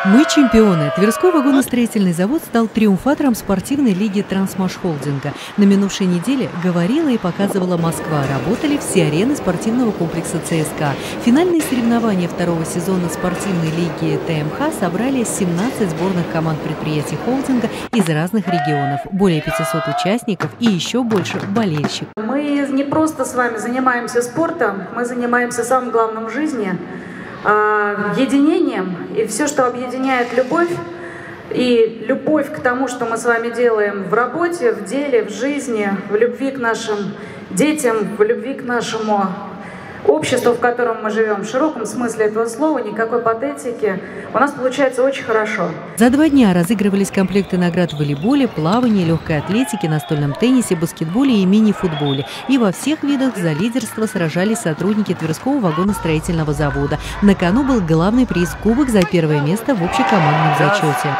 Мы чемпионы. Тверской вагоностроительный завод стал триумфатором спортивной лиги «Трансмашхолдинга». На минувшей неделе говорила и показывала Москва. Работали все арены спортивного комплекса ЦСКА. Финальные соревнования второго сезона спортивной лиги ТМХ собрали 17 сборных команд предприятий холдинга из разных регионов. Более 500 участников и еще больше болельщиков. Мы не просто с вами занимаемся спортом, мы занимаемся самым главным в жизни – единением, и все, что объединяет любовь, и любовь к тому, что мы с вами делаем в работе, в деле, в жизни, в любви к нашим детям, в любви к нашему обществу, в котором мы живем, в широком смысле этого слова, никакой патетики, у нас получается очень хорошо. За 2 дня разыгрывались комплекты наград в волейболе, плавании, легкой атлетике, настольном теннисе, баскетболе и мини-футболе. И во всех видах за лидерство сражались сотрудники Тверского вагоностроительного завода. На кону был главный приз – кубок за первое место в общекомандном зачете.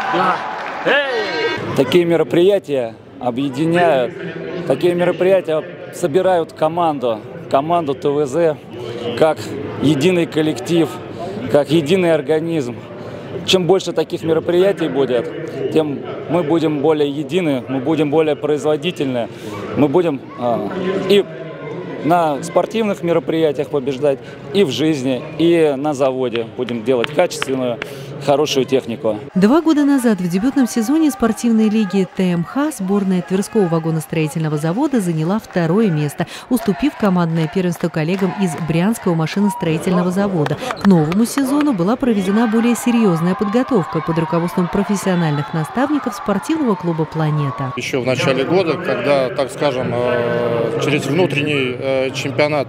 Такие мероприятия объединяют, такие мероприятия собирают команду ТВЗ как единый коллектив, как единый организм. Чем больше таких мероприятий будет, тем мы будем более едины, мы будем более производительны, мы будем и на спортивных мероприятиях побеждать, и в жизни, и на заводе будем делать качественную, хорошую технику. 2 года назад в дебютном сезоне спортивной лиги ТМХ сборная Тверского вагоностроительного завода заняла 2-е место, уступив командное первенство коллегам из Брянского машиностроительного завода. К новому сезону была проведена более серьезная подготовка под руководством профессиональных наставников спортивного клуба «Планета». Еще в начале года, когда, так скажем, через внутренний чемпионат,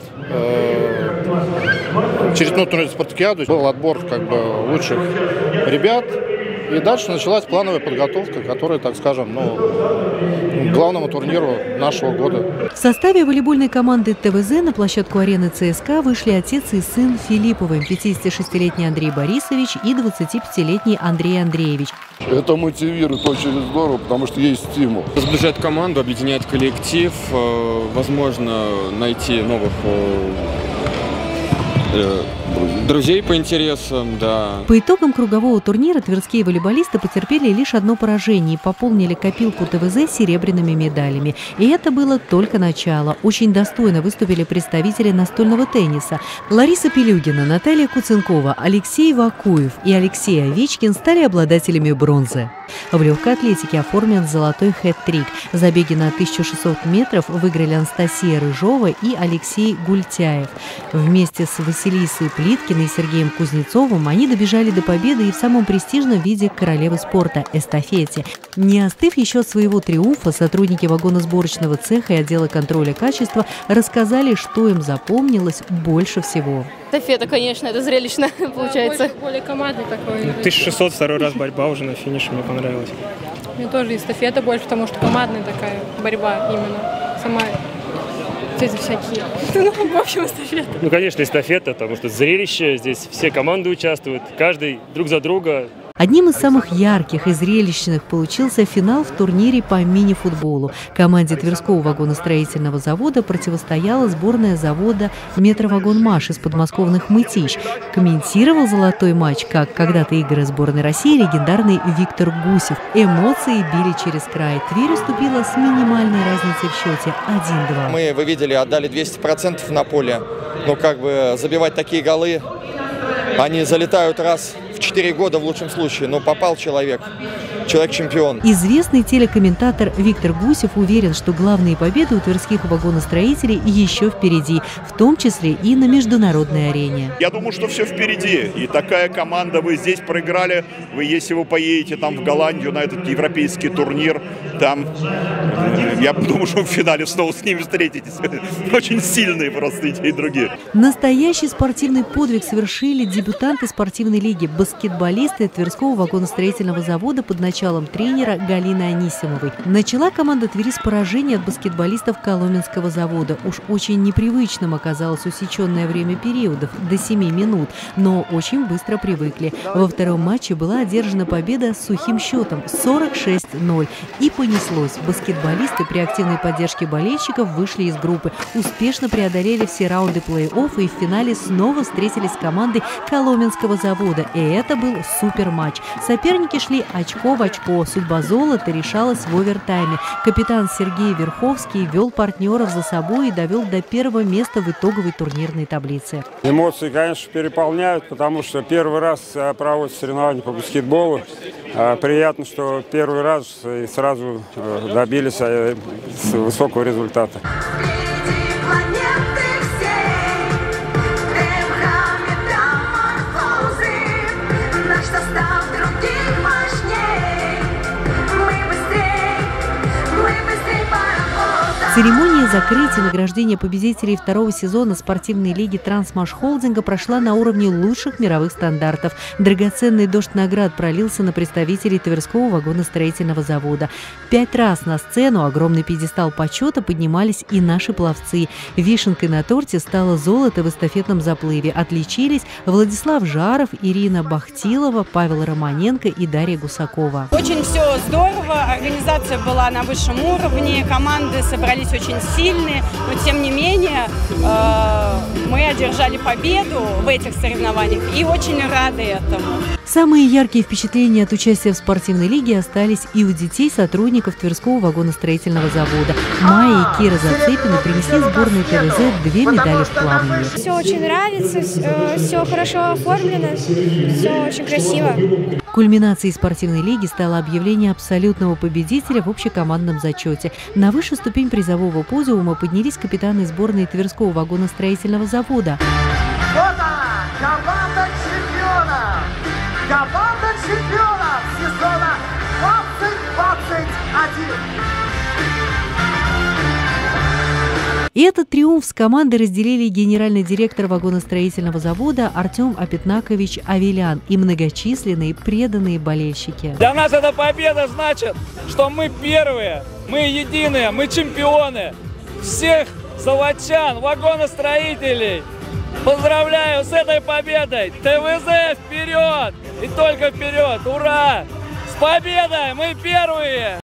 через внутреннюю спартакиаду был отбор лучших ребят. И дальше началась плановая подготовка, которая, так скажем, к главному турниру нашего года. В составе волейбольной команды ТВЗ на площадку арены ЦСКА вышли отец и сын Филипповы, 56-летний Андрей Борисович и 25-летний Андрей Андреевич. Это мотивирует очень здорово, потому что есть стимул. Сближает команду, объединяет коллектив, возможно найти новых друзей по интересам, да. По итогам кругового турнира тверские волейболисты потерпели лишь одно поражение и пополнили копилку ТВЗ серебряными медалями. И это было только начало. Очень достойно выступили представители настольного тенниса. Лариса Пелюгина, Наталья Куценкова, Алексей Вакуев и Алексей Овечкин стали обладателями бронзы. В легкой атлетике оформлен золотой хэт-трик. Забеги на 1600 метров выиграли Анастасия Рыжова и Алексей Гультяев. Вместе с Василисой Плиткиной и Сергеем Кузнецовым они добежали до победы и в самом престижном виде королевы спорта – эстафете. Не остыв еще от своего триумфа, сотрудники вагоносборочного цеха и отдела контроля качества рассказали, что им запомнилось больше всего. Эстафета, конечно, это зрелищно получается. Более командный такой. 1600, 2-й раз борьба уже на финише, мне понравилось. Мне тоже эстафета больше, потому что командная такая борьба именно. Сама эти всякие. В общем, эстафета. Конечно, эстафета, потому что зрелище, здесь все команды участвуют, каждый друг за друга. Одним из самых ярких и зрелищных получился финал в турнире по мини-футболу. Команде Тверского вагоностроительного завода противостояла сборная завода «Метровагонмаш» из подмосковных Мытищ. Комментировал золотой матч, как когда-то игры сборной России, легендарный Виктор Гусев. Эмоции били через край. Тверь уступила с минимальной разницей в счете 1-2. Вы видели, отдали 200% на поле. Забивать такие голы, они залетают раз в 4 года в лучшем случае, но попал человек-чемпион. Известный телекомментатор Виктор Гусев уверен, что главные победы у тверских вагоностроителей еще впереди, в том числе и на международной арене. Я думаю, что все впереди. И такая команда, вы здесь проиграли, если вы поедете в Голландию на этот европейский турнир, там, я думаю, что в финале снова с ними встретитесь. Очень сильные просто и те, и другие. Настоящий спортивный подвиг совершили дебютанты спортивной лиги, баскетболисты Тверского вагоностроительного завода под началом тренера Галины Анисимовой. Начала команда Твери с поражения от баскетболистов Коломенского завода. Уж очень непривычным оказалось усеченное время периодов до 7 минут, но очень быстро привыкли. Во втором матче была одержана победа с сухим счетом 46-0. И по понеслось. Баскетболисты при активной поддержке болельщиков вышли из группы, успешно преодолели все раунды плей-офф и в финале снова встретились с командой Коломенского завода. И это был суперматч. Соперники шли очко в очко. Судьба золота решалась в овертайме. Капитан Сергей Верховский вел партнеров за собой и довел до первого места в итоговой турнирной таблице. Эмоции, конечно, переполняют, потому что первый раз проводят соревнования по баскетболу. Приятно, что первый раз и сразу добились высокого результата. Церемония закрытия и награждения победителей второго сезона спортивной лиги Трансмашхолдинга прошла на уровне лучших мировых стандартов. Драгоценный дождь наград пролился на представителей Тверского вагоностроительного завода. 5 раз на сцену, огромный пьедестал почета, поднимались и наши пловцы. Вишенкой на торте стало золото в эстафетном заплыве. Отличились Владислав Жаров, Ирина Бахтилова, Павел Романенко и Дарья Гусакова. Очень все здорово, организация была на высшем уровне, команды собрались очень сильные, но тем не менее мы одержали победу в этих соревнованиях и очень рады этому. Самые яркие впечатления от участия в спортивной лиге остались и у детей сотрудников Тверского вагоностроительного завода. Майя и Кира Зацепины принесли сборной ТВЗ 2 медали в плавании. Все очень нравится, все хорошо оформлено, все очень красиво. Кульминацией спортивной лиги стало объявление абсолютного победителя в общекомандном зачете. На высшую ступень призового подиума поднялись капитаны сборной Тверского вагоностроительного завода. Вот она, команда чемпиона! Команда чемпионов сезона 2021! И этот триумф с командой разделили генеральный директор вагоностроительного завода Артем Апетнакович Авелян и многочисленные преданные болельщики. Для нас эта победа значит, что мы первые, мы единые, мы чемпионы. Всех заводчан, вагоностроителей поздравляю с этой победой! ТВЗ вперед! И только вперед! Ура! С победой! Мы первые!